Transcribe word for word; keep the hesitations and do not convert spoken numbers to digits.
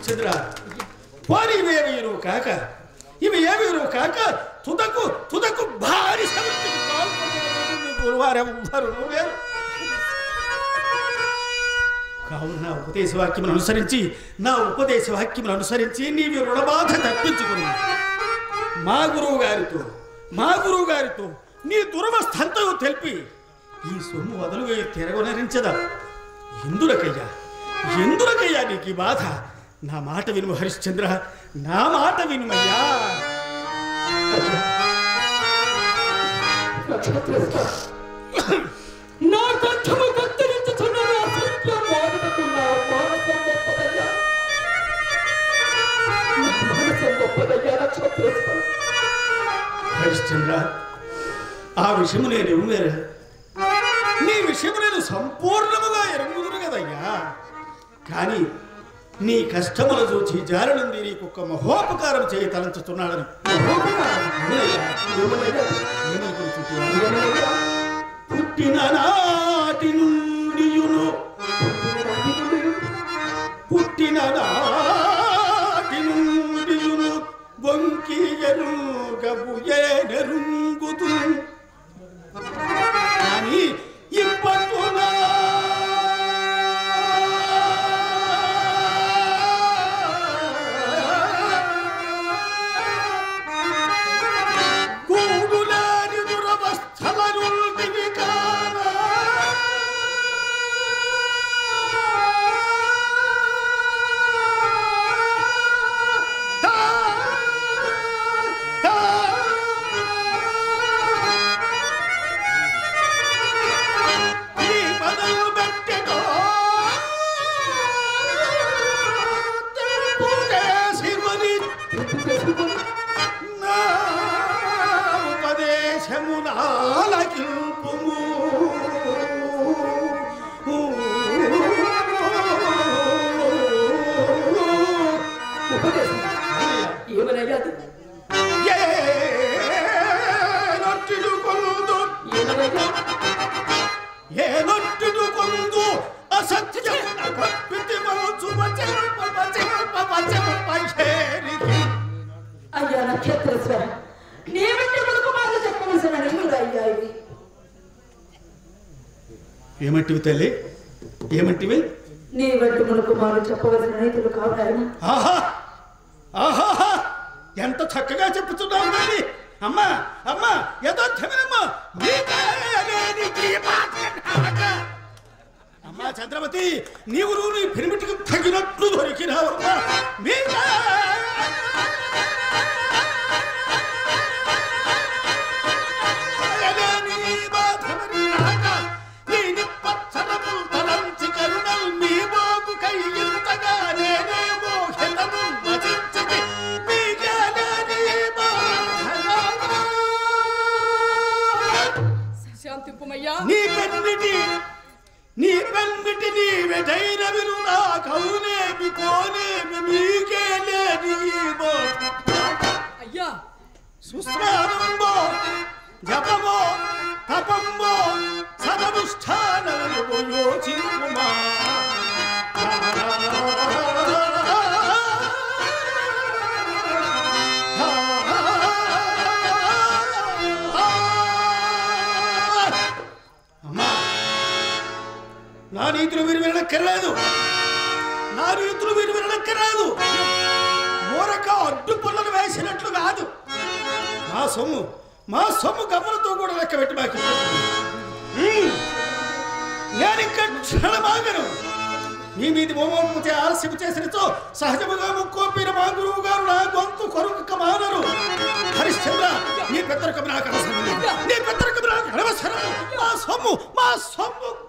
హరిశ్చంద్ర పోనీ ఇవేమీరు కాక ఇవి ఏమీరు కాక తుదకు తుదకు భారీ సమస్యకు పాల్పడుతున్నారు లేరు. కావున నా ఉపదేశ వాక్యమును అనుసరించి నా ఉపదేశ వాక్యమును అనుసరించి నీవి రుణబాధ తప్పించుకుని మా గురువు గారితో మా గురువు గారితో నీ దురవస్థంతో తెలిపి ఈ సొమ్ము వదులుగా తిరగనరించదా? ఎందులకయ్యా ఎందులకయ్యా నీకు ఈ బాధ? నా మాట విను హరిశ్చంద్ర, నా మాట వినుమయ్యా. నా కంఠము కత్తిరించుచున్న హరిశ్చంద్ర, ఆ విషయము నేను ఎరుమేరా? నీ విషయము నేను సంపూర్ణముగా ఎరుగుదును కదయ్యా. కానీ నీ కష్టములు చూచి జాలనుంది నీకు ఒక మహోపకారం చేయి తలంచుతున్నాడని. పుట్టిన నాటి నుండియును పుట్టిన నాటి నుండియును బొంకి ఎరుగబు ఏనెరుంగుతు కానీ ఇప్పట్టునా ఏమంటివి తల్లి? ఏమంటివి? నీ వంటి మునుకుమారు చెప్పవలసిన రైతులు కావాలి. ఆహా ఆహా ఎంత చక్కగా చెప్పుతున్నావు కానీ అమ్మా అమ్మా యథార్థమేనమ్మా. అమ్మా చంద్రమతి, నీవు నీ పిరిమిటికి తగినట్లు దొరికినావమ్మా. నీ పెన్మిటి నీ పెన్మిటి నీ వెటైన విరునా కౌనేమి కోనేమి మీకే లేని అయ్యా సుస్నానంబో జపమో తపంబో సదనుష్ఠానము యోచించుమా. నా నీతులు మీరు వినక్కర్లేదు, నా నీతులు మీరు వినక్కర్లేదు. మూరక అడ్డు పుల్లలు వేసినట్లు కాదు. మా సొమ్ము మా సొమ్ము గమనంతో కూడా లెక్క పెట్టి మాకు నేను ఇంకా క్షణమాగను. మీ మీది మోమోపతి ఆలస్యం చేసినతో సహజముగా ముక్కోపిన మా గురువు గారు నా గొంతు కొరుక మానరు. హరిశ్చంద్ర, నీ పెద్దరికం నాకు అవసరం, నీ పెద్దరికం నాకు అవసరం. మా సొమ్ము మా సొమ్ము